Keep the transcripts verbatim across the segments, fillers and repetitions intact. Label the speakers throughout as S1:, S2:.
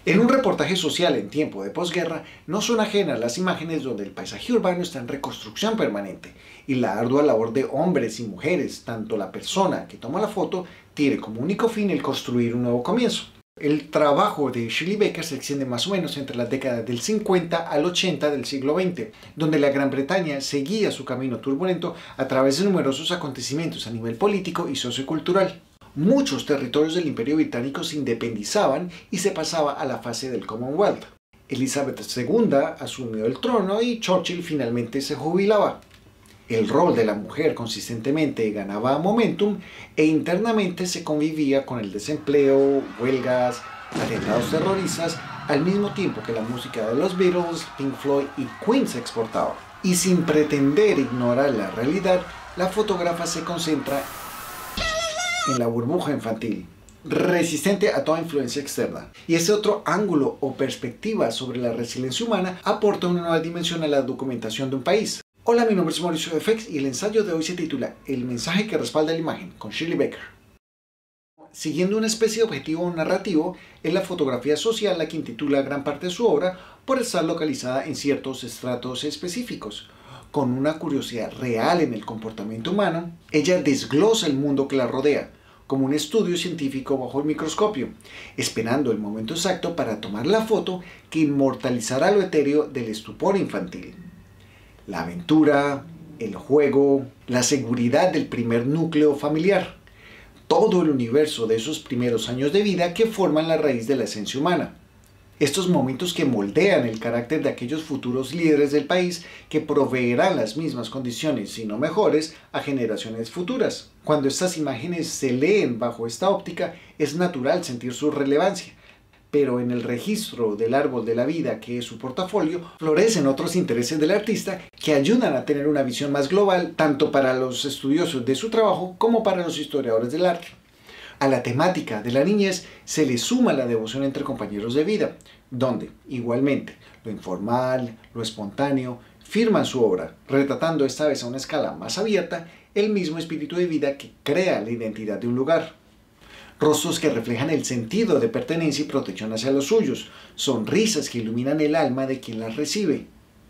S1: En un reportaje social en tiempo de posguerra, no son ajenas las imágenes donde el paisaje urbano está en reconstrucción permanente y la ardua labor de hombres y mujeres, tanto la persona que toma la foto, tiene como único fin el construir un nuevo comienzo. El trabajo de Shirley Baker se extiende más o menos entre las décadas del cincuenta al ochenta del siglo veinte, donde la Gran Bretaña seguía su camino turbulento a través de numerosos acontecimientos a nivel político y sociocultural. Muchos territorios del Imperio Británico se independizaban y se pasaba a la fase del Commonwealth. Elizabeth segunda asumió el trono y Churchill finalmente se jubilaba. El rol de la mujer consistentemente ganaba momentum e internamente se convivía con el desempleo, huelgas, atentados terroristas, al mismo tiempo que la música de los Beatles, Pink Floyd y Queen se exportaba. Y sin pretender ignorar la realidad, la fotógrafa se concentra en la burbuja infantil, resistente a toda influencia externa. Y ese otro ángulo o perspectiva sobre la resiliencia humana aporta una nueva dimensión a la documentación de un país. Hola, mi nombre es Mauricio de Fex y el ensayo de hoy se titula El mensaje que respalda la imagen, con Shirley Baker. Siguiendo una especie de objetivo narrativo, es la fotografía social la que intitula gran parte de su obra por estar localizada en ciertos estratos específicos. Con una curiosidad real en el comportamiento humano, ella desglosa el mundo que la rodea, como un estudio científico bajo el microscopio, esperando el momento exacto para tomar la foto que inmortalizará lo etéreo del estupor infantil. La aventura, el juego, la seguridad del primer núcleo familiar, todo el universo de esos primeros años de vida que forman la raíz de la esencia humana. Estos momentos que moldean el carácter de aquellos futuros líderes del país que proveerán las mismas condiciones, si no mejores, a generaciones futuras. Cuando estas imágenes se leen bajo esta óptica, es natural sentir su relevancia. Pero en el registro del árbol de la vida que es su portafolio, florecen otros intereses del artista que ayudan a tener una visión más global, tanto para los estudiosos de su trabajo como para los historiadores del arte. A la temática de la niñez se le suma la devoción entre compañeros de vida, donde, igualmente, lo informal, lo espontáneo, firman su obra, retratando esta vez a una escala más abierta el mismo espíritu de vida que crea la identidad de un lugar. Rostros que reflejan el sentido de pertenencia y protección hacia los suyos, sonrisas que iluminan el alma de quien las recibe.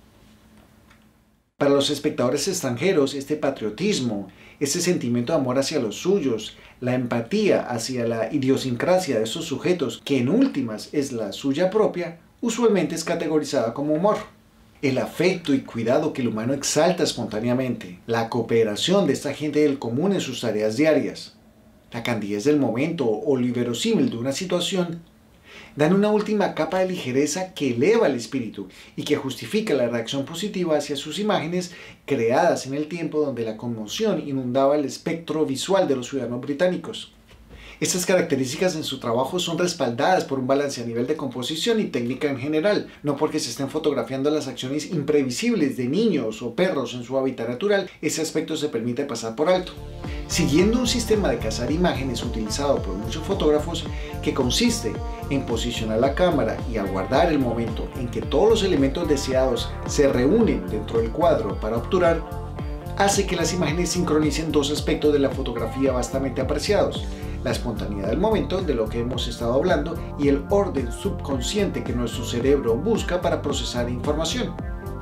S1: Para los espectadores extranjeros, este patriotismo, ese sentimiento de amor hacia los suyos, la empatía hacia la idiosincrasia de estos sujetos, que en últimas es la suya propia, usualmente es categorizada como humor. El afecto y cuidado que el humano exalta espontáneamente, la cooperación de esta gente del común en sus tareas diarias, la candidez del momento o lo inverosímil de una situación, dan una última capa de ligereza que eleva el espíritu y que justifica la reacción positiva hacia sus imágenes creadas en el tiempo donde la conmoción inundaba el espectro visual de los ciudadanos británicos. Estas características en su trabajo son respaldadas por un balance a nivel de composición y técnica en general, no porque se estén fotografiando las acciones imprevisibles de niños o perros en su hábitat natural, ese aspecto se permite pasar por alto. Siguiendo un sistema de cazar imágenes utilizado por muchos fotógrafos que consiste en posicionar la cámara y aguardar el momento en que todos los elementos deseados se reúnen dentro del cuadro para obturar, hace que las imágenes sincronicen dos aspectos de la fotografía bastante apreciados: la espontaneidad del momento, de lo que hemos estado hablando, y el orden subconsciente que nuestro cerebro busca para procesar información.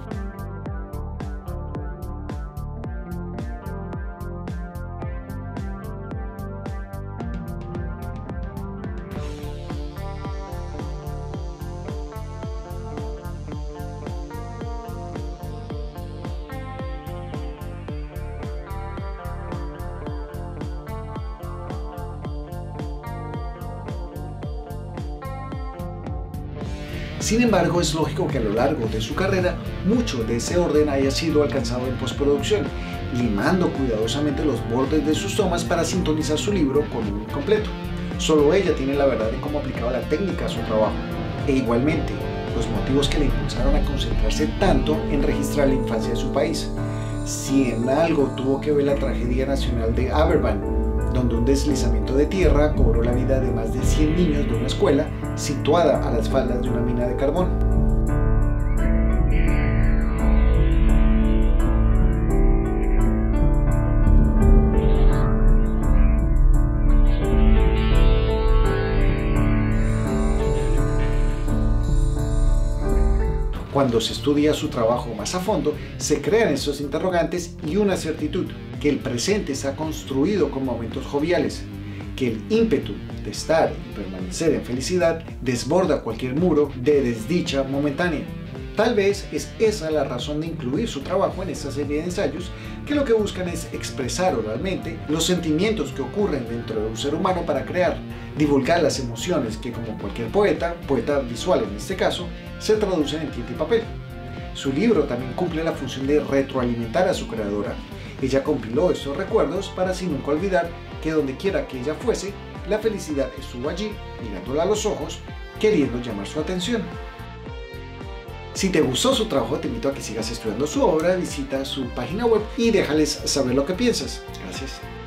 S1: Sin embargo, es lógico que a lo largo de su carrera, mucho de ese orden haya sido alcanzado en postproducción, limando cuidadosamente los bordes de sus tomas para sintonizar su libro con un completo. Solo ella tiene la verdad de cómo aplicaba la técnica a su trabajo, e igualmente los motivos que le impulsaron a concentrarse tanto en registrar la infancia de su país. Si en algo tuvo que ver la tragedia nacional de Aberfan, donde un deslizamiento de tierra cobró la vida de más de cien niños de una escuela situada a las faldas de una mina de carbón. Cuando se estudia su trabajo más a fondo, se crean estos interrogantes y una certitud, que el presente está construido con momentos joviales, que el ímpetu de estar y permanecer en felicidad desborda cualquier muro de desdicha momentánea. Tal vez es esa la razón de incluir su trabajo en esta serie de ensayos, que lo que buscan es expresar oralmente los sentimientos que ocurren dentro de un ser humano para crear, divulgar las emociones que, como cualquier poeta, poeta visual en este caso, se traducen en tinta y papel. Su libro también cumple la función de retroalimentar a su creadora. Ella compiló estos recuerdos para así nunca olvidar que donde quiera que ella fuese, la felicidad estuvo allí, mirándola a los ojos, queriendo llamar su atención. Si te gustó su trabajo, te invito a que sigas estudiando su obra, visita su página web y déjales saber lo que piensas. Gracias.